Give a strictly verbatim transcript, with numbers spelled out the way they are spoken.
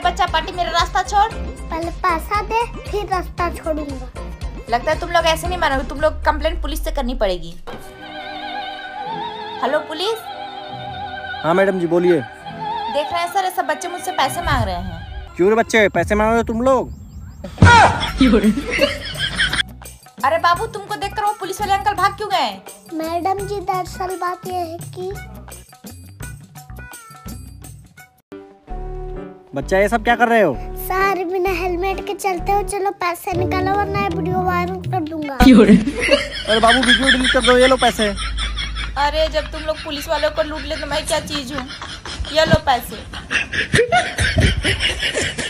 बच्चा पार्टी, मेरा रास्ता छोड़। पहले पैसा दे फिर रास्ता छोड़ूंगा। लगता है तुम लोग ऐसे नहीं मानोगे, तुम लोग कंप्लेंट पुलिस से करनी पड़ेगी। Hello police. हाँ मैडम जी बोलिए। देख रहे हैं सर, ये सब बच्चे मुझसे पैसे मांग रहे हैं। क्यों रे बच्चे, पैसे मांग रहे हो तुम लोग? अरे बाबू, तुमको देखकर वो पुलिस वाले अंकल भाग क्यों गए? मैडम जी दरअसल बात यह है कि बच्चा ये सब क्या कर रहे हो? सर बिना हेलमेट के चलते हो, चलो पैसे निकालो वरना वीडियो वायरल कर दूंगा। अरे बाबू वीडियो डिलीट कर दो, ये लो पैसे। अरे जब तुम लोग पुलिस वालों को लूट ले तो मैं क्या चीज हूँ? ये लो पैसे।